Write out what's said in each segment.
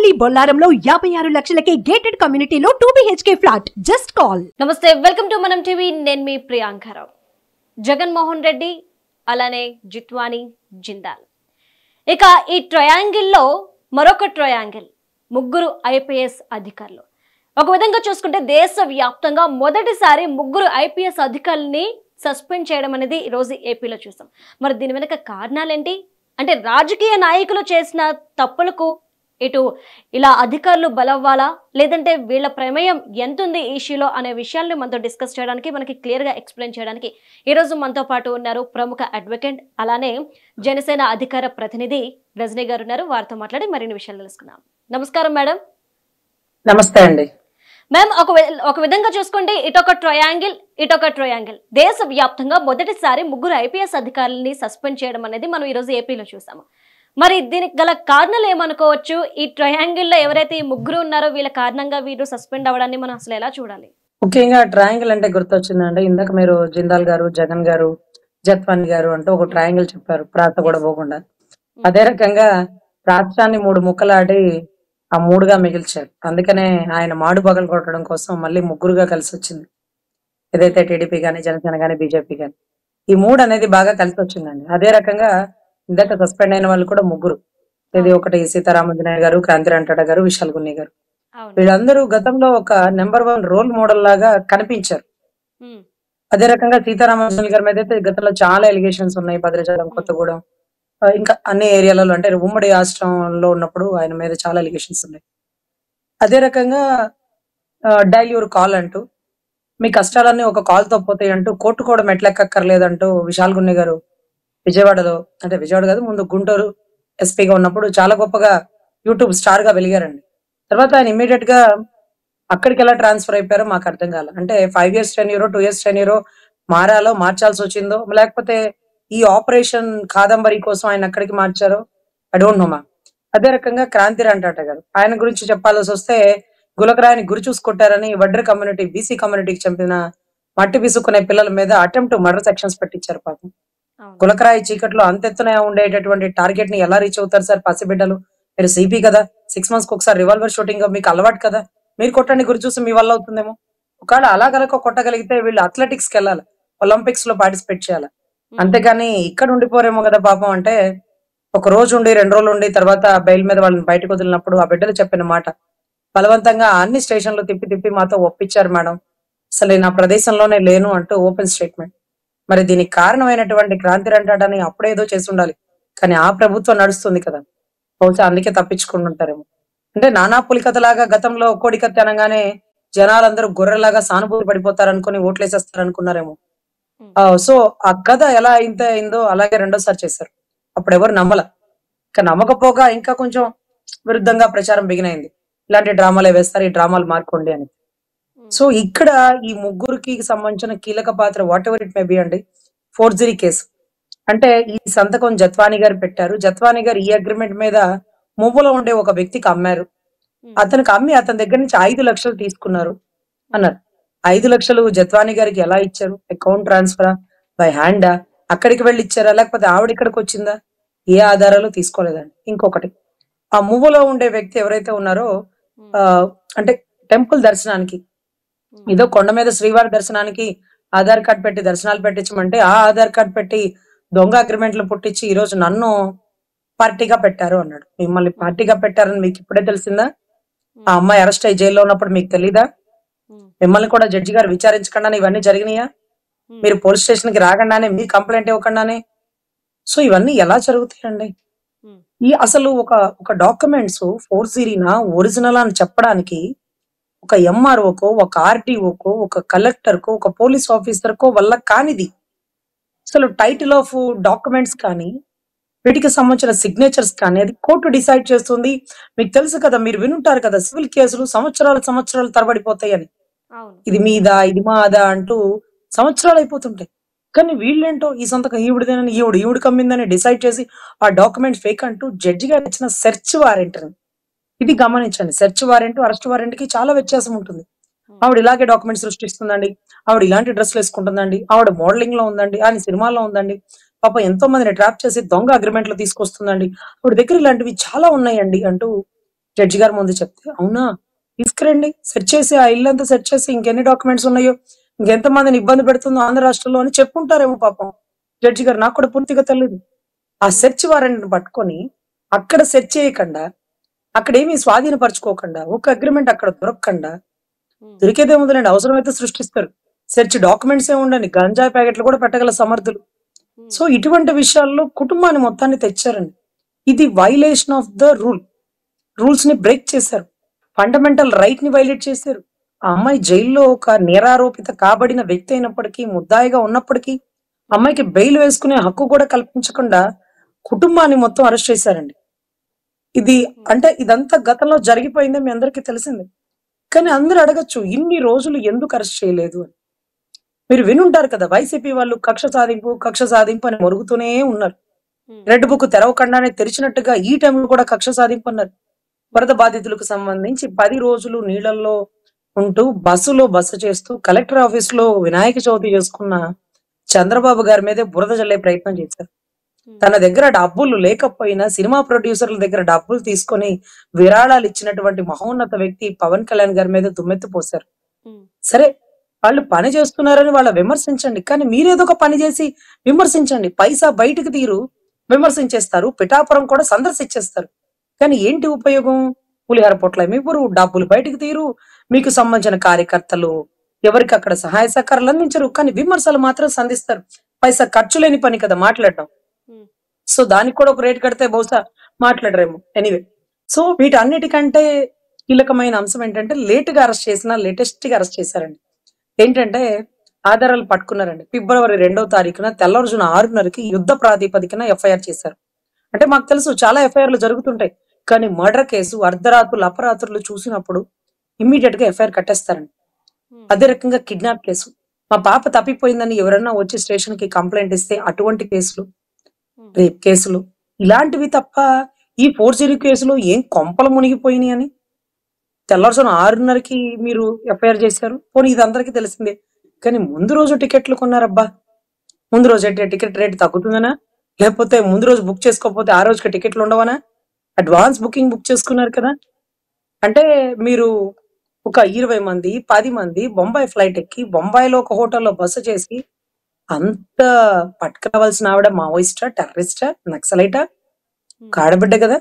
మీ బొల్లారంలో 56 లక్షలకే gated కమ్యూనిటీలో 2 BHK flat. Just call. నమస్తే, welcome to Manam TV. నేను మీ ప్రియాంకరావు. జగన్మోహన్ రెడ్డి అలానే జిత్వానీ జిందాల్. ఇక ఈ ట్రయాంగిల్లో మరొక ట్రయాంగిల్, ముగ్గురు ఐపీఎస్ అధికారులు. ఒక విధంగా చూసుకుంటే దేశవ్యాప్తంగా మొదటిసారి ముగ్గురు ఐపీఎస్ అధికారులని సస్పెండ్ చేయడం అనేది ఈరోజు ఏపీలో చూసాం. మరి దీని వెనక కారణాలేంటి? అంటే రాజకీయ నాయకులు చేసిన తప్పులకు ఇటు ఇలా అధికారులు బలవ్వాలా, లేదంటే వీళ్ళ ప్రమేయం ఎంతుంది ఈ ఇష్యూలో అనే విషయాల్ని మనతో డిస్కస్ చేయడానికి, మనకి క్లియర్గా ఎక్స్ప్లెయిన్ చేయడానికి ఈరోజు మనతో పాటు ఉన్నారు ప్రముఖ అడ్వకేట్ అలానే జనసేన అధికార ప్రతినిధి రజనీ గారు ఉన్నారు. వారితో మాట్లాడి మరిన్ని విషయాలు తెలుసుకుందాం. నమస్కారం మేడం. నమస్తే అండి. మ్యామ్, ఒక విధంగా చూసుకుంటే ఇటొక ట్రయాంగిల్ దేశవ్యాప్తంగా మొదటిసారి ముగ్గురు ఐపీఎస్ అధికారులని సస్పెండ్ చేయడం అనేది మనం ఈరోజు ఏపీలో చూసాము. మరి దీనికి గల కారణాలు ఏమనుకోవచ్చు? ఈ ట్రయాంగిల్లో ఎవరైతే ఈ ముగ్గురు ఉన్నారో వీళ్ళ కారణంగా వీరు సస్పెండ్ అవ్వడాన్ని మనం అసలు ఎలా చూడాలి? ముఖ్యంగా ట్రయాంగిల్ అంటే గుర్తొచ్చిందండి. ఇందాక మీరు జిందాల్ గారు, జగన్ గారు, జత్వాని గారు అంటూ ఒక ట్రయాంగిల్ చెప్పారు, ప్రాత కూడా పోకుండా. అదే రకంగా రాష్ట్రాన్ని 3 ముక్కలాడి ఆ 3గా మిగిల్చారు. అందుకనే ఆయన మాడు పగలు కొట్టడం కోసం మళ్ళీ ముగ్గురుగా కలిసి వచ్చింది. ఏదైతే టీడీపీ గానీ, జనసేన గానీ, బీజేపీ గానీ, ఈ 3 అనేది బాగా కలిసి వచ్చిందండి. అదే రకంగా ఇందాక సస్పెండ్ అయిన వాళ్ళు కూడా ముగ్గురు. ఇది ఒకటి సీతారామంజనేయ గారు, క్రాంతి రంటాడ గారు, విశాల్ గున్ని గారు. వీళ్ళందరూ గతంలో ఒక నెంబర్ 1 రోల్ మోడల్ లాగా కనిపించారు. అదే రకంగా సీతారామంజనేయ గారి మీద అయితే గతంలో చాలా ఎలిగేషన్స్ ఉన్నాయి. భద్రాచలం, కొత్తగూడెం, ఇంకా అన్ని ఏరియాలలో, అంటే ఉమ్మడి రాష్ట్రంలో ఉన్నప్పుడు ఆయన మీద చాలా ఎలిగేషన్స్ ఉన్నాయి. అదే రకంగా డైలీ ఒక కాల్ అంటూ, మీ కష్టాలన్నీ ఒక కాల్ తో పోతాయి అంటూ, కోర్టు కూడా మెట్లెక్కర్లేదంటూ విశాల్ గున్ని గారు విజయవాడలో, అంటే విజయవాడ కాదు, ముందు గుంటూరు ఎస్పీగా ఉన్నప్పుడు చాలా గొప్పగా యూట్యూబ్ స్టార్ గా వెలిగారండి. తర్వాత ఆయన ఇమీడియట్ గా అక్కడికి ఎలా ట్రాన్స్ఫర్ అయిపోయారో మాకు అర్థం కాల. అంటే 5 years టెన్యూరో 2 years టెన్యూరో మార్చాల్సి వచ్చిందో, లేకపోతే ఈ ఆపరేషన్ కాదంబరి కోసం ఆయన అక్కడికి మార్చారో ఐ డోంట్ నో మా. అదే రకంగా క్రాంతి రంటాట గారు, ఆయన గురించి చెప్పాల్సి వస్తే గులకరాయని గురి చూసుకొట్టారని వడ్డర్ కమ్యూనిటీ, బీసీ కమ్యూనిటీకి చంపిన మట్టి పిసుకునే పిల్లల మీద అటెంప్ట్ మర్డర్ సెక్షన్స్ పెట్టించారు పాపం. గులకరాయి చీకట్లో అంతెత్తున ఉండేటటువంటి టార్గెట్ ని ఎలా రీచ్ అవుతారు సార్ పసిబిడ్డలు? మీరు సిపి కదా, 6 months ఒకసారి రివాల్వర్ షూటింగ్ మీకు అలవాటు కదా, మీరు కొట్టండి, గురి చూసి మీ వల్ల అవుతుందేమో. ఒకవేళ అలా కనుక కొట్టగలిగితే వీళ్ళు అథ్లెటిక్స్ కి వెళ్ళాలి, ఒలింపిక్స్ లో పార్టిసిపేట్ చేయాలి. అంతేగాని ఇక్కడ ఉండిపోరేమో కదా పాపం. అంటే ఒక రోజు ఉండి 2 రోజులు ఉండి తర్వాత బెయిల్ మీద వాళ్ళని బయటకు వదిలినప్పుడు ఆ బిడ్డలు చెప్పిన మాట, బలవంతంగా అన్ని స్టేషన్లు తిప్పి తిప్పి మాతో ఒప్పించారు మేడం, అసలు నేను ఆ ప్రదేశంలోనే లేను అంటూ ఓపెన్ స్టేట్మెంట్. మరి దీనికి కారణమైనటువంటి క్రాంతి రంటాడని అప్పుడేదో చేసి ఉండాలి, కానీ ఆ ప్రభుత్వం నడుస్తుంది కదా, బహుశా అందుకే తప్పించుకుంటుంటారేమో. అంటే నానా పులికథలాగా గతంలో కోడికత్తి అనగానే జనాలందరూ గొర్రెలాగా సానుభూతి పడిపోతారు అనుకుని ఓట్లేసేస్తారు అనుకున్నారేమో. సో ఆ కథ ఎలా అయిందో అలాగే రెండోసారి చేశారు. అప్పుడు ఎవరు నమ్మల, ఇంకా నమ్మకపోగా ఇంకా కొంచెం విరుద్ధంగా ప్రచారం బిగినైంది, ఇలాంటి డ్రామాలే వేస్తారు, ఈ డ్రామాలు మార్కోండి అని. సో ఇక్కడ ఈ ముగ్గురికి సంబంధించిన కీలక పాత్ర whatever it may be అండి, ఫోర్జరీ కేసు. అంటే ఈ సంతకం జత్వాని గారు పెట్టారు. జత్వాని గారు ఈ అగ్రిమెంట్ మీద మువ్వలో ఉండే ఒక వ్యక్తికి అమ్మారు. అతనికి అమ్మి అతని దగ్గర నుంచి 5 లక్షలు తీసుకున్నారు అన్నారు. 5 లక్షలు జత్వాని గారికి ఎలా ఇచ్చారు? అకౌంట్ ట్రాన్స్ఫరా, బై హ్యాండా, అక్కడికి వెళ్ళి ఇచ్చారా, లేకపోతే ఆవిడ ఇక్కడికి వచ్చిందా? ఏ ఆధారాలు తీసుకోలేదండి. ఇంకొకటి, ఆ మువ్వలో ఉండే వ్యక్తి ఎవరైతే ఉన్నారో, అంటే టెంపుల్ దర్శనానికి, ఏదో కొండ మీద శ్రీవారి దర్శనానికి ఆధార్ కార్డ్ పెట్టి దర్శనాలు పెట్టించమంటే ఆ ఆధార్ కార్డ్ పెట్టి దొంగ అగ్రిమెంట్లు పుట్టించి ఈ రోజు నన్ను పార్టీగా పెట్టారు అన్నాడు. మిమ్మల్ని పార్టీగా పెట్టారని మీకు ఇప్పుడే తెలిసిందా? ఆ అమ్మాయి అరెస్ట్ అయ్యి జైల్లో ఉన్నప్పుడు మీకు తెలీదా? మిమ్మల్ని కూడా జడ్జి గారు విచారించకుండానే ఇవన్నీ జరిగినాయా? మీరు పోలీస్ స్టేషన్ కి రాకుండానే, మీ కంప్లైంట్ ఇవ్వకుండానే? సో ఇవన్నీ ఎలా జరుగుతాయండి? ఈ అసలు ఒక డాక్యుమెంట్స్ ఫోర్జరీనా ఒరిజినల్ అని చెప్పడానికి ఒక ఎంఆర్ఓకో, ఒక ఆర్టీఓకో, ఒక కలెక్టర్కో, ఒక పోలీస్ ఆఫీసర్కో వల్ల కానిది. అసలు టైటిల్ ఆఫ్ డాక్యుమెంట్స్ కానీ, వీటికి సంబంధించిన సిగ్నేచర్స్ కానీ అది కోర్టు డిసైడ్ చేస్తుంది. మీకు తెలుసు కదా, మీరు వినుంటారు కదా, సివిల్ కేసులు సంవత్సరాలు తరబడిపోతాయని. ఇది మీదా, ఇది మాదా అంటూ సంవత్సరాలు అయిపోతుంటాయి. కానీ వీళ్ళేంటో ఈ సంతకం ఈవిడదేనని, ఈవిడికి అమ్మిందని డిసైడ్ చేసి ఆ డాక్యుమెంట్ ఫేక్ అంటూ జడ్జి గారు ఇచ్చిన సెర్చ్ వారెంట్. ఇది గమనించండి, సెర్చ్ వారెంట్, అరెస్ట్ వారెంట్ కి చాలా వ్యత్యాసం ఉంటుంది. ఆవిడ ఇలాగే డాక్యుమెంట్ సృష్టిస్తుందండి, ఆవిడ ఇలాంటి డ్రెస్లు వేసుకుంటుందండి, ఆవిడ మోడలింగ్ లో ఉందండి, ఆయన సినిమాల్లో ఉందండి, పాప ఎంతో మందిని ట్రాప్ చేసి దొంగ అగ్రిమెంట్లు తీసుకొస్తుందండి, ఆవిడ దగ్గర ఇలాంటివి చాలా ఉన్నాయండి అంటూ జడ్జి గారి ముందు చెప్తే, అవునా తీసుకురండి, సెర్చ్ చేసి ఆ ఇల్లు అంతా సెర్చ్ చేసి ఇంకెన్ని డాక్యుమెంట్స్ ఉన్నాయో, ఇంకెంత మందిని ఇబ్బంది పెడుతుందో ఆంధ్ర రాష్ట్రంలో అని చెప్పుంటారేమో పాపం జడ్జి గారు. నాకు కూడా పూర్తిగా తెలియదు. ఆ సెర్చ్ వారెంట్ పట్టుకొని అక్కడ సెర్చ్ చేయకుండా, అక్కడ ఏమీ స్వాధీనపరచుకోకుండా, ఒక అగ్రిమెంట్ అక్కడ దొరకకుండా, దొరికేదే ఉందండి, అవసరమైతే సృష్టిస్తారు. సెర్చ్ డాక్యుమెంట్స్ ఏ ఉండండి, గంజాయి ప్యాకెట్లు కూడా పెట్టగల సమర్థులు. సో ఇటువంటి విషయాల్లో కుటుంబాన్ని మొత్తాన్ని తెచ్చారండి. ఇది వైలేషన్ ఆఫ్ ద రూల్స్ ని బ్రేక్ చేశారు. ఫండమెంటల్ రైట్ ని వైలేట్ చేశారు. ఆ అమ్మాయి జైల్లో ఒక నేరారోపిత కాబడిన వ్యక్తి అయినప్పటికీ, ముద్దాయిగా ఉన్నప్పటికీ, అమ్మాయికి బెయిల్ వేసుకునే హక్కు కూడా కల్పించకుండా కుటుంబాన్ని మొత్తం అరెస్ట్ చేశారండి. ఇది అంటే ఇదంతా గతంలో జరిగిపోయిందే మీ అందరికీ తెలిసిందే. కానీ అందరూ అడగచ్చు, ఇన్ని రోజులు ఎందుకు అరెస్ట్ చేయలేదు అని. మీరు వినుంటారు కదా, వైసీపీ వాళ్ళు కక్ష సాధింపు అని మొరుగుతూనే ఉన్నారు. రెడ్ బుక్ తెరవకుండానే తెరిచినట్టుగా ఈ టైంలో కూడా కక్ష సాధింపు అన్నారు. వరద బాధితులకు సంబంధించి 10 రోజులు నీళ్లలో ఉంటూ బస చేస్తూ కలెక్టర్ ఆఫీస్ లో వినాయక చవితి చేసుకున్న చంద్రబాబు గారి మీదే బురద జల్లే ప్రయత్నం చేశారు. తన దగ్గర డబ్బులు లేకపోయినా సినిమా ప్రొడ్యూసర్ల దగ్గర డబ్బులు తీసుకొని విరాళాలు ఇచ్చినటువంటి మహోన్నత వ్యక్తి పవన్ కళ్యాణ్ గారి మీద దుమ్మెత్తి పోశారు. సరే, వాళ్ళు పని చేస్తున్నారని వాళ్ళ విమర్శించండి, కానీ మీరేదో ఒక పని చేసి విమర్శించండి. పైసా బయటకు తీరు విమర్శించేస్తారు, పిఠాపురం కూడా సందర్శించేస్తారు. కానీ ఏంటి ఉపయోగం? పులిహార పొట్ల ఇవ్వరు, డబ్బులు బయటకు తీరు, మీకు సంబంధించిన కార్యకర్తలు ఎవరికి అక్కడ సహాయ సహకారాలు అందించరు, కానీ విమర్శలు మాత్రం సంధిస్తారు. పైసా ఖర్చు లేని పని కదా మాట్లాడడం. సో దానికి కూడా ఒక రేట్ కడితే బహుశా మాట్లాడరేమో. ఎనీవే, సో వీటన్నిటికంటే కీలకమైన అంశం ఏంటంటే లేటెస్ట్ గా అరెస్ట్ చేశారండి. ఏంటంటే ఆధారాలు పట్టుకున్నారండి. ఫిబ్రవరి 2వ తారీఖున తెల్లవారుజామున 6:30కి యుద్ధ ప్రాతిపదికన ఎఫ్ఐఆర్ చేశారు. అంటే మాకు తెలుసు చాలా ఎఫ్ఐఆర్లు జరుగుతుంటాయి, కానీ మర్డర్ కేసు అర్ధరాత్రులు అపరాత్రులు చూసినప్పుడు ఇమ్మీడియట్ గా ఎఫ్ఐఆర్ కట్టేస్తారండి. అదే రకంగా కిడ్నాప్ కేసు, మా పాప తప్పిపోయిందని ఎవరన్నా వచ్చి స్టేషన్ కి కంప్లైంట్ ఇస్తే అటువంటి కేసులు, రేప్ కేసులు, ఇలాంటివి తప్ప ఈ ఫోర్జరీ కేసులు ఏం కొంపలు మునిగిపోయినాయి అని తెల్లవారుజామున 6:30కి మీరు ఎఫ్ఐఆర్ చేశారు. పోనీ ఇది అందరికీ తెలిసిందే, కానీ ముందు రోజు టికెట్లు కొన్నారబ్బా. ముందు రోజు అంటే టికెట్ రేట్ తగ్గుతుందనా, లేకపోతే ముందు రోజు బుక్ చేసుకోకపోతే ఆ రోజుకి టికెట్లు ఉండవనా? అడ్వాన్స్ బుకింగ్ బుక్ చేసుకున్నారు కదా. అంటే మీరు ఒక 20 మంది 10 మంది బొంబాయి ఫ్లైట్ ఎక్కి బొంబాయిలో ఒక హోటల్లో బస చేసి అంత పట్టుకురావాల్సిన ఆవిడ మావోయిస్టా, టెర్రరిస్టా, నక్సలైటా? కాడబిడ్డ కదా.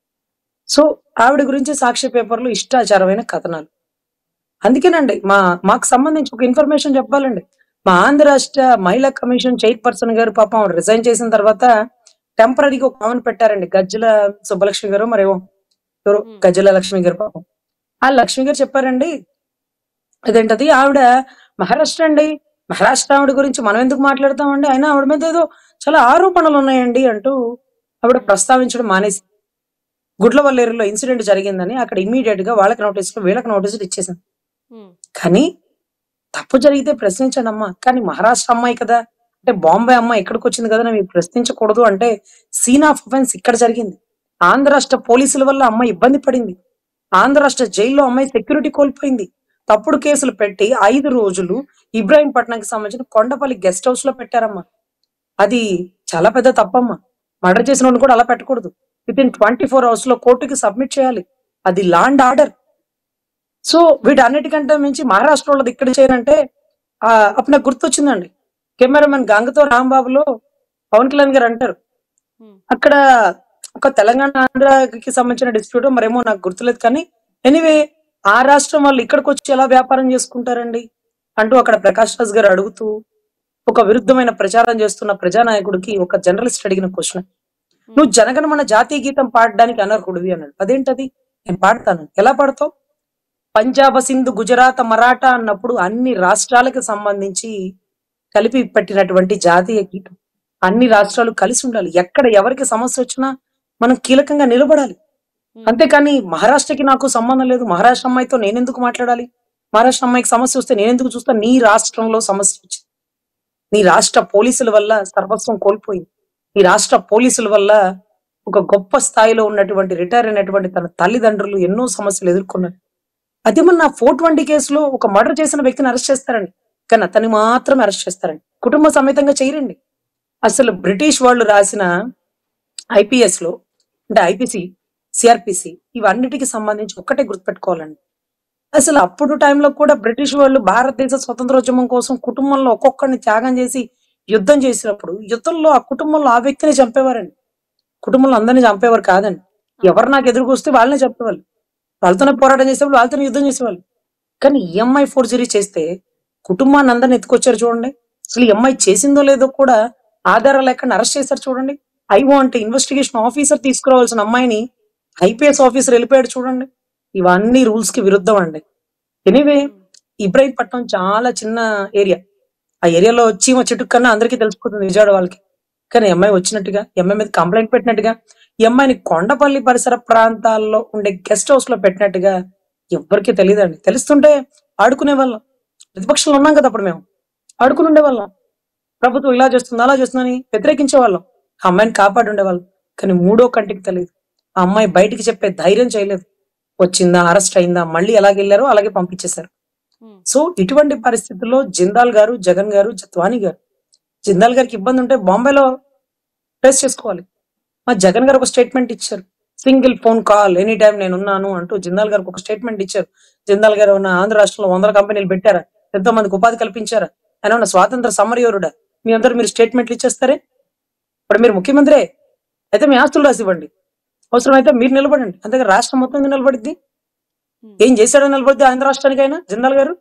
సో ఆవిడ గురించి సాక్షి పేపర్లు ఇష్టాచారమైన కథనాలు. అందుకేనండి మాకు సంబంధించి ఒక ఇన్ఫర్మేషన్ చెప్పాలండి. మా ఆంధ్ర రాష్ట్ర మహిళా కమిషన్ చైర్పర్సన్ గారు పాపం రిజైన్ చేసిన తర్వాత టెంపరీగా ఒక ఆమెను పెట్టారండి, గజ్జల సుబ్బలక్ష్మి గారు, మరేమో ఎవరు గజ్జల లక్ష్మి గారు. పాపం ఆ లక్ష్మి గారు చెప్పారండి, అదేంటది ఆవిడ మహారాష్ట్ర అండి, మహారాష్ట్ర ఆవిడ గురించి మనం ఎందుకు మాట్లాడతామండి, అయినా ఆవిడ మీద ఏదో చాలా ఆరోపణలు ఉన్నాయండి అంటూ ఆవిడ ప్రస్తావించడం మానేసి గుడ్లవల్లేరులో ఇన్సిడెంట్ జరిగిందని అక్కడ ఇమ్మీడియట్ గా వాళ్ళకి నోటీసులు వీళ్ళకి నోటీసులు ఇచ్చేసాను. కానీ తప్పు జరిగితే ప్రశ్నించండి అమ్మా, కానీ మహారాష్ట్ర అమ్మాయి కదా, అంటే బాంబే అమ్మాయి ఇక్కడికి వచ్చింది కదా, మీరు ప్రశ్నించకూడదు అంటే సీన్ ఆఫ్ అఫెన్స్ ఇక్కడ జరిగింది. ఆంధ్ర రాష్ట్ర పోలీసుల వల్ల అమ్మాయి ఇబ్బంది పడింది. ఆంధ్ర రాష్ట్ర జైల్లో అమ్మాయి సెక్యూరిటీ కోల్పోయింది. తప్పుడు కేసులు పెట్టి 5 రోజులు ఇబ్రాహీంపట్నంకి సంబంధించిన కొండపల్లి గెస్ట్ హౌస్ లో పెట్టారమ్మా. అది చాలా పెద్ద తప్పమ్మా. మర్డర్ చేసిన వాడిని కూడా అలా పెట్టకూడదు. వితిన్ 24 hours లో కోర్టుకి సబ్మిట్ చేయాలి. అది లా అండ్ ఆర్డర్. సో వీటన్నిటికంటే మించి మహారాష్ట్ర వాళ్ళది ఇక్కడ చేయాలంటే అప్పుడు నాకు గుర్తొచ్చిందండి, కెమెరామెన్ గంగతో రాంబాబులో పవన్ కళ్యాణ్ గారు అంటారు, అక్కడ ఒక తెలంగాణ ఆంధ్రకి సంబంధించిన డిస్ప్యూట్ మరేమో నాకు గుర్తులేదు, కానీ ఎనీవే ఆ రాష్ట్రం వాళ్ళు ఇక్కడికి వచ్చి ఎలా వ్యాపారం చేసుకుంటారండి అంటూ అక్కడ ప్రకాష్ రాజ్ గారు అడుగుతూ ఒక విరుద్ధమైన ప్రచారం చేస్తున్న ప్రజానాయకుడికి ఒక జర్నలిస్ట్ అడిగిన క్వశ్చన్, నువ్వు జనగణమన జాతీయ గీతం పాడడానికి అనర్హుడివి అన్నాడు. అదేంటది? నేను పాడతాను. ఎలా పాడతావు? పంజాబ్, సింధు, గుజరాత్, మరాఠా అన్నప్పుడు అన్ని రాష్ట్రాలకు సంబంధించి కలిపి పెట్టినటువంటి జాతీయ గీతం. అన్ని రాష్ట్రాలు కలిసి ఉండాలి. ఎక్కడ ఎవరికి సమస్య వచ్చినా మనం కీలకంగా నిలబడాలి. అంతేకాని మహారాష్ట్రకి నాకు సంబంధం లేదు, మహారాష్ట్ర అమ్మాయితో నేనెందుకు మాట్లాడాలి, మహారాష్ట్ర అమ్మాయికి సమస్య వస్తే నేనెందుకు చూస్తా? నీ రాష్ట్రంలో సమస్య వచ్చింది, నీ రాష్ట్ర పోలీసుల వల్ల సర్వస్వం కోల్పోయింది, నీ రాష్ట్ర పోలీసుల వల్ల ఒక గొప్ప స్థాయిలో ఉన్నటువంటి రిటైర్ అయినటువంటి తన తల్లిదండ్రులు ఎన్నో సమస్యలు ఎదుర్కొన్నారు. అదేమన్నా 420 కేసులో ఒక మర్డర్ చేసిన వ్యక్తిని అరెస్ట్ చేస్తారండి, కానీ అతన్ని మాత్రమే అరెస్ట్ చేస్తారండి, కుటుంబ సమేతంగా చేయరండి. అసలు బ్రిటిష్ వాళ్ళు రాసిన IPS లో అంటే IPC సిఆర్పిసి, ఇవన్నిటికి సంబంధించి ఒక్కటే గుర్తుపెట్టుకోవాలండి. అసలు అప్పుడు టైంలో కూడా బ్రిటిష్ వాళ్ళు భారతదేశ స్వతంత్రోద్యమం కోసం కుటుంబంలో ఒక్కొక్కరిని త్యాగం చేసి యుద్ధం చేసినప్పుడు, యుద్ధంలో ఆ కుటుంబంలో ఆ వ్యక్తిని చంపేవారండి. కుటుంబంలో అందరిని చంపేవారు కాదండి. ఎవరు నాకు ఎదురుకొస్తే వాళ్ళనే చంపేవాళ్ళు. వాళ్ళతోనే పోరాటం చేసేవాళ్ళు, వాళ్ళతోనే యుద్ధం చేసేవాళ్ళు. కానీ ఈ అమ్మాయి ఫోర్జరీ చేస్తే కుటుంబాన్ని అందరిని ఎత్తుకొచ్చారు చూడండి. అసలు ఈ అమ్మాయి చేసిందో లేదో కూడా ఆధారాలు లేకుండా అరెస్ట్ చేశారు చూడండి. ఐఓ అంటే ఇన్వెస్టిగేషన్ ఆఫీసర్ తీసుకురావాల్సిన అమ్మాయిని ఐపీఎస్ ఆఫీసర్ వెళ్ళిపోయాడు చూడండి. ఇవన్నీ రూల్స్ కి విరుద్ధం అండి. ఎనీవే, ఇబ్రాహీంపట్నం చాలా చిన్న ఏరియా. ఆ ఏరియాలో చీమ చెట్టు కన్నా అందరికీ తెలిసిపోతుంది విజయవాడ వాళ్ళకి. కానీ ఈ అమ్మాయి వచ్చినట్టుగా, ఈ అమ్మాయి మీద కంప్లైంట్ పెట్టినట్టుగా, ఈ అమ్మాయిని కొండపల్లి పరిసర ప్రాంతాల్లో ఉండే గెస్ట్ హౌస్ లో పెట్టినట్టుగా ఎవ్వరికీ తెలియదండి. తెలుస్తుంటే ఆడుకునే వాళ్ళం. ప్రతిపక్షంలో ఉన్నాం కదా అప్పుడు మేము, ఆడుకుని ఉండేవాళ్ళం. ప్రభుత్వం ఇలా చేస్తుంది అలా చేస్తుందని వ్యతిరేకించే వాళ్ళం. ఆ అమ్మాయిని కాపాడి ఉండేవాళ్ళం. కానీ మూడో కంటికి తెలియదు. ఆ అమ్మాయి బయటికి చెప్పే ధైర్యం చేయలేదు. వచ్చిందా, అరెస్ట్ అయిందా, మళ్ళీ ఎలాగ వెళ్ళారో అలాగే పంపించేశారు. సో ఇటువంటి పరిస్థితుల్లో జిందాల్ గారు, జగన్ గారు, జత్వానీ గారు, జిందాల్ గారికి ఇబ్బంది ఉంటే బాంబేలో ఫేస్ చేసుకోవాలి. మా జగన్ గారు ఒక స్టేట్మెంట్ ఇచ్చారు. Single phone call any time నేను ఉన్నాను అంటూ జిందాల్ గారికి ఒక స్టేట్మెంట్ ఇచ్చారు. జిందాల్ గారు ఉన్న ఆంధ్ర రాష్ట్రంలో 100 కంపెనీలు పెట్టారా? ఎంతో మందికి ఉపాధి కల్పించారా? ఆయన ఉన్న స్వాతంత్ర సమరయోరుడా? మీ అందరూ మీరు స్టేట్మెంట్లు ఇచ్చేస్తారే? ఇప్పుడు మీరు ముఖ్యమంత్రే అయితే మీ ఆస్తులు రాసి ఇవ్వండి. అవసరం అయితే మీరు నిలబడండి. అంతేగా రాష్ట్రం మొత్తం మీద నిలబడిద్ది. ఏం చేశాడో నిలబడిద్ది ఆంధ్ర రాష్ట్రానికైనా జిందాల్ గారు.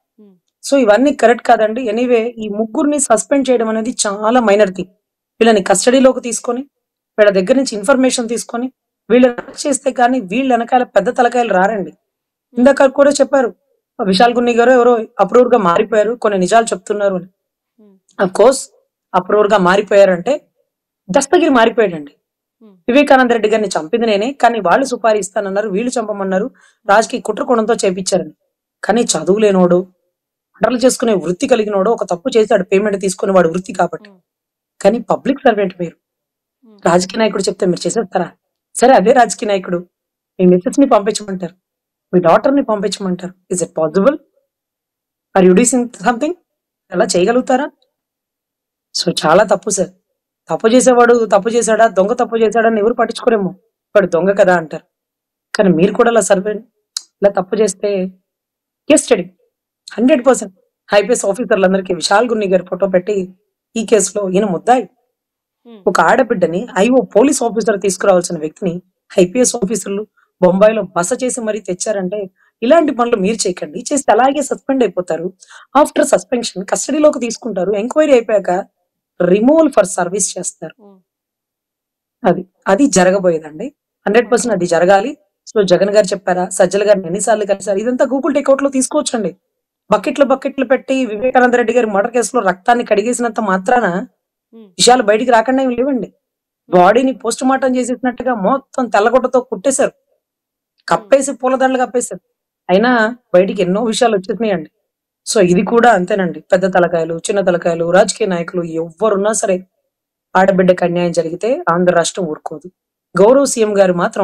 సో ఇవన్నీ కరెక్ట్ కాదండి. ఎనీవే, ఈ ముగ్గురిని సస్పెండ్ చేయడం అనేది చాలా మైనర్ థింగ్. వీళ్ళని కస్టడీలోకి తీసుకొని, వీళ్ళ దగ్గర నుంచి ఇన్ఫర్మేషన్ తీసుకొని, వీళ్ళని అరెస్ట్ చేస్తే కానీ వీళ్ళ వెనకాల పెద్ద తలకాయలు రారండి. ఇందాక కూడా చెప్పారు, విశాల్ గున్ని గారు ఎవరో అప్రూవర్ గా మారిపోయారు, కొన్ని నిజాలు చెప్తున్నారు అని. అఫ్ కోర్స్ అప్రూవర్ గా మారిపోయారంటే దస్తగిరి మారిపోయాడండి. వివేకానంద రెడ్డి గారిని చంపింది నేనే, కానీ వాళ్ళు సుపారీ ఇస్తానన్నారు, వీళ్ళు చంపమన్నారు, రాజకీయ కుట్రకోణంతో చేపించారని. కానీ చదువు లేనోడు, ఆర్డర్లు చేసుకునే వృత్తి కలిగినోడు ఒక తప్పు చేశాడు, పేమెంట్ తీసుకునే వాడు వృత్తి కాబట్టి. కానీ పబ్లిక్ సర్వెంట్ మీరు, రాజకీయ నాయకుడు చెప్తే మీరు చేసేస్తారా? సరే, అదే రాజకీయ నాయకుడు మీ మిస్సెస్ ని పంపించమంటారు, మీ డాటర్ ని పంపించమంటారు. Is it possible? Are you doing something? అలా చేయగలుగుతారా? సో చాలా తప్పు సార్. తప్పు చేసేవాడు తప్పు చేశాడా, దొంగ తప్పు చేశాడని ఎవరు పట్టించుకోరేమో, వాడు దొంగ కదా అంటారు. కానీ మీరు కూడా ఇలా సర్వెంట్ ఇలా తప్పు చేస్తే కేస్ స్టడీ 100% ఐపీఎస్ ఆఫీసర్లందరికీ విశాల్ గున్ని గారి ఫోటో పెట్టి ఈ కేసులో ఈయన ముద్దాయి. ఒక ఆడబిడ్డని ఐఓ పోలీస్ ఆఫీసర్ తీసుకురావాల్సిన వ్యక్తిని ఐపీఎస్ ఆఫీసర్లు బొంబాయిలో బస చేసి మరీ తెచ్చారంటే ఇలాంటి పనులు మీరు చేయకండి. చేస్తే అలాగే సస్పెండ్ అయిపోతారు. ఆఫ్టర్ సస్పెన్షన్ కస్టడీలోకి తీసుకుంటారు. ఎంక్వైరీ అయిపోయాక రిమూవల్ ఫర్ సర్వీస్ చేస్తారు. అది జరగబోయేదండి. 100% అది జరగాలి. సో జగన్ గారు చెప్పారా, సజ్జల గారిని ఎన్నిసార్లు కలిసారు, ఇదంతా గూగుల్ టేక్అవుట్ లో తీసుకోవచ్చండి. బకెట్లు పెట్టి వివేకానంద రెడ్డి గారి మర్డర్ కేసులో రక్తాన్ని కడిగేసినంత మాత్రాన విషయాలు బయటికి రాకుండా ఏమి లేవండి. బాడీని పోస్ట్ మార్టం చేసేసినట్టుగా మొత్తం తెల్లగొట్టతో కుట్టేశారు, కప్పేసి పూలదండలు కప్పేశారు. అయినా బయటికి ఎన్నో విషయాలు వచ్చేసినాయండి. సో ఇది కూడా అంతేనండి. పెద్ద తలకాయలు, చిన్న తలకాయలు, రాజకీయ నాయకులు ఎవరున్నా సరే ఆడబిడ్డకు అన్యాయం జరిగితే ఆంధ్ర రాష్ట్రం ఊరుకోదు. గౌరవ్ సీఎం గారు మాత్రం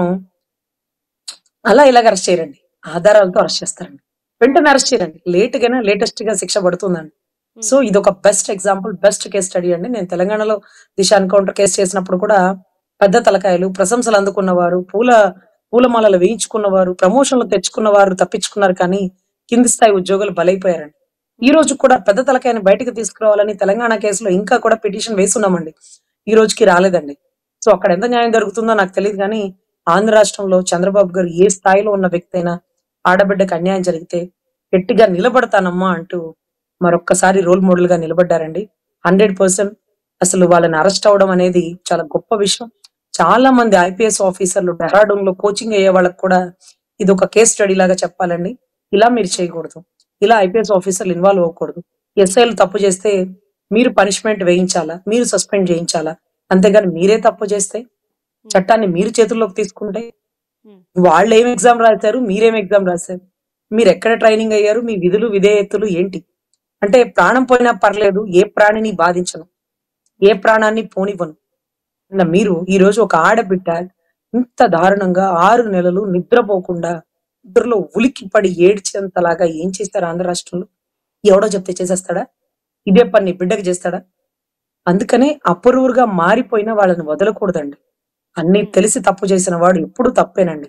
అలా ఇలాగ అరెస్ట్ చేయరండి, ఆధారాలతో అరెస్ట్ చేస్తారండి. వెంటనే అరెస్ట్ చేయరండి, లేటెస్ట్ గా శిక్ష పడుతుందండి. సో ఇది ఒక best example, best case study అండి. నేను తెలంగాణలో దిశ ఎన్కౌంటర్ కేసు చేసినప్పుడు కూడా పెద్ద తలకాయలు, ప్రశంసలు అందుకున్నవారు, పూలమాలలు వేయించుకున్నవారు, ప్రమోషన్లు తెచ్చుకున్నవారు తప్పించుకున్నారు, కానీ కింది స్థాయి ఉద్యోగులు బలైపోయారండి. ఈ రోజు కూడా పెద్ద తలకాయని బయటకు తీసుకురావాలని తెలంగాణ కేసులో ఇంకా కూడా పిటిషన్ వేస్తున్నామండి. ఈ రోజుకి రాలేదండి. సో అక్కడ ఎంత న్యాయం జరుగుతుందో నాకు తెలియదు, కానీ ఆంధ్ర రాష్ట్రంలో చంద్రబాబు గారు ఏ స్థాయిలో ఉన్న వ్యక్తి అయినా ఆడబిడ్డకు అన్యాయం జరిగితే గట్టిగా నిలబడతానమ్మా అంటూ మరొక్కసారి రోల్ మోడల్ గా నిలబడ్డారండి. 100% అసలు వాళ్ళని అరెస్ట్ అవడం అనేది చాలా గొప్ప విషయం. చాలా మంది ఐపీఎస్ ఆఫీసర్లు డెహ్రాడూన్ లో కోచింగ్ అయ్యే వాళ్ళకి కూడా ఇది ఒక కేస్ స్టడీ లాగా చెప్పాలండి. ఇలా మీరు చేయకూడదు, ఇలా ఐపీఎస్ ఆఫీసర్లు ఇన్వాల్వ్ అవ్వకూడదు. ఎస్ఐలు తప్పు చేస్తే మీరు పనిష్మెంట్ వేయించాలా, మీరు సస్పెండ్ చేయించాలా, అంతేగాని మీరే తప్పు చేస్తే చట్టాన్ని మీరు చేతుల్లోకి తీసుకుంటే వాళ్ళు ఏం ఎగ్జామ్ రాశారు, మీరేం ఎగ్జామ్ రాశారు, మీరు ఎక్కడ ట్రైనింగ్ అయ్యారు, మీ విధులు విధేయతలు ఏంటి? అంటే ప్రాణం పోయినా పర్లేదు, ఏ ప్రాణిని బాధించను, ఏ ప్రాణాన్ని పోనివ్వను. మీరు ఈ రోజు ఒక ఆడబిడ్డ ఇంత దారుణంగా 6 నెలలు నిద్రపోకుండా నిద్రలో ఉలిక్కి పడి ఏడ్చేంతలాగా ఏం చేశారు ఆంధ్ర రాష్ట్రంలో? ఎవడో చెప్తే చేసేస్తాడా? ఇదే పని బిడ్డకి చేస్తాడా? అందుకనే అప్రూవర్గా మారిపోయిన వాళ్ళని వదలకూడదండి. అన్ని తెలిసి తప్పు చేసిన వాడు ఎప్పుడు తప్పేనండి.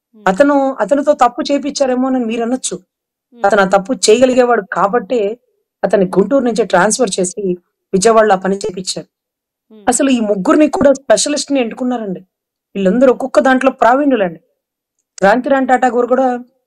అతనితో తప్పు చేపించారేమో అని మీరు అనొచ్చు. అతను ఆ తప్పు చేయగలిగేవాడు కాబట్టే అతన్ని గుంటూరు నుంచి ట్రాన్స్ఫర్ చేసి విజయవాడలో ఆ పని చేపించారు. అసలు ఈ ముగ్గురిని కూడా స్పెషలిస్ట్ ని ఎంచుకున్నారండి. వీళ్ళందరూ ఒక్కొక్క దాంట్లో ప్రావీణ్యులండి. క్రాంతిరామ్ టాటా గారు కూడా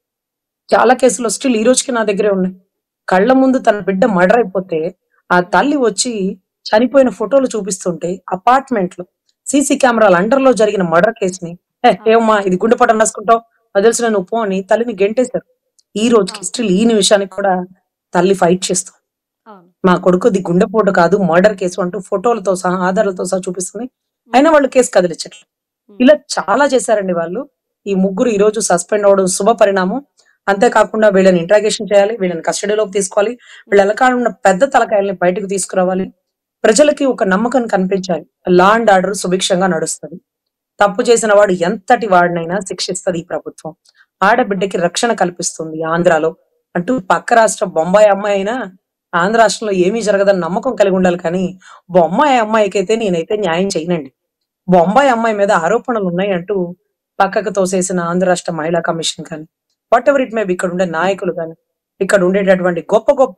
చాలా కేసులు స్టిల్ ఈ రోజుకి నా దగ్గరే ఉన్నాయి. కళ్ళ ముందు తన బిడ్డ మర్డర్ అయిపోతే ఆ తల్లి వచ్చి చనిపోయిన ఫోటోలు చూపిస్తుంటే అపార్ట్మెంట్ లో సీసీ కెమెరాల అండర్ లో జరిగిన మర్డర్ కేసుని ఏమమ్మా ఇది గుండెపటం రాసుకుంటావు వదిలిసిన నువ్వు పో అని తల్లిని గెంటేశారు. ఈ రోజుకి స్టిల్ ఈ నిమిషానికి కూడా తల్లి ఫైట్ చేస్తాం. మా కొడుకుది గుండెపోటు కాదు మర్డర్ కేసు అంటూ ఫోటోలతో సహా ఆధారాలతో సహా చూపిస్తుంది. అయినా వాళ్ళు కేసు కదిలించట్లేదు. ఇలా చాలా చేశారండి వాళ్ళు. ఈ ముగ్గురు ఈ రోజు సస్పెండ్ అవ్వడం శుభ పరిణామం. అంతేకాకుండా వీళ్ళని ఇంట్రాగేషన్ చేయాలి, వీళ్ళని కస్టడీలోకి తీసుకోవాలి, వీళ్ళ వెనకాల ఉన్న పెద్ద తలకాయల్ని బయటకు తీసుకురావాలి. ప్రజలకి ఒక నమ్మకం కనిపించాలి. లా అండ్ ఆర్డర్ సుభిక్షంగా నడుస్తుంది. తప్పు చేసిన వాడు ఎంతటి వాడినైనా శిక్షిస్తుంది ఈ ప్రభుత్వం. ఆడబిడ్డకి రక్షణ కల్పిస్తుంది ఆంధ్రాలో అంటూ పక్క రాష్ట్ర బొంబాయి అమ్మాయి అయినా ఆంధ్ర రాష్ట్రంలో ఏమీ జరగదని నమ్మకం కలిగి ఉండాలి. కానీ బొంబాయి అమ్మాయికైతే నేనైతే న్యాయం చేయనండి. బొంబాయి అమ్మాయి మీద ఆరోపణలు ఉన్నాయి అంటూ పక్కకు తోసేసిన ఆంధ్ర రాష్ట్ర మహిళా కమిషన్ కానీ whatever it may be, ఇక్కడ ఉండే నాయకులు కానీ ఇక్కడ ఉండేటటువంటి గొప్ప గొప్ప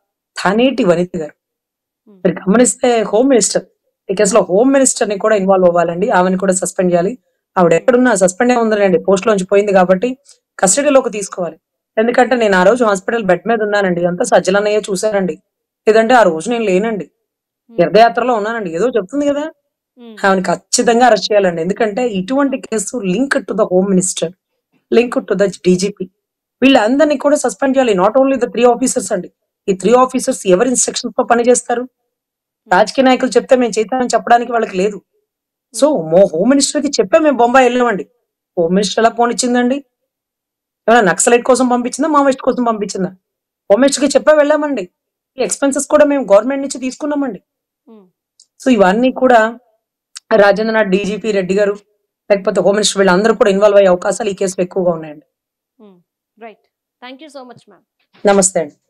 థానేటి వనిత గారు మీరు గమనిస్తే హోమ్ మినిస్టర్ ఈ కేసులో హోమ్ మినిస్టర్ ని కూడా ఇన్వాల్వ్ అవ్వాలండి. ఆమెను కూడా సస్పెండ్ చేయాలి. ఆవిడ ఎక్కడున్నా సస్పెండ్ ఉందండి, పోస్ట్ లోంచి పోయింది కాబట్టి కస్టడీలోకి తీసుకోవాలి. ఎందుకంటే నేను ఆ రోజు హాస్పిటల్ బెడ్ మీద ఉన్నానండి, అంతా సజ్జలన్నయ్య చూశానండి. లేదంటే ఆ రోజు నేను లేనండి, తీర్థయాత్రలో ఉన్నానండి. ఏదో చెప్తుంది కదా, ఆమెను ఖచ్చితంగా అరెస్ట్ చేయాలండి. ఎందుకంటే ఇటువంటి case link to the home minister, link to the DGP, వీళ్ళందరినీ కూడా సస్పెండ్ చేయాలి. నాట్ ఓన్లీ ద 3 ఆఫీసర్స్ అండి. ఈ 3 ఆఫీసర్స్ ఎవరి ఇన్స్ట్రక్షన్స్ తో పనిచేస్తారు? రాజకీయ నాయకులు చెప్తే మేము చేస్తామని చెప్పడానికి వాళ్ళకి లేదు. సో హోమ్ మినిస్టర్ కి చెప్పే మేము బొంబాయి వెళ్ళామండి. హోమ్ మినిస్టర్ ఎలా పోనిచ్చిందండి? ఏమైనా నక్సలైట్ కోసం పంపించిందా, మావోయిస్ట్ కోసం పంపించిందా? హోమ్ మినిస్టర్ కి చెప్పే వెళ్ళామండి. ఈ ఎక్స్పెన్సెస్ కూడా మేము గవర్నమెంట్ నుంచి తీసుకున్నామండి. సో ఇవన్నీ కూడా రాజేంద్రనాథ్, డీజీపీ రెడ్డి గారు, లేకపోతే హోమ్ మినిస్టర్ వీళ్ళందరూ కూడా ఇన్వాల్వ్ అయ్యే అవకాశాలు ఈ కేసులో ఎక్కువగా ఉన్నాయండి. Right, thank you so much ma'am. నమస్తే అండి.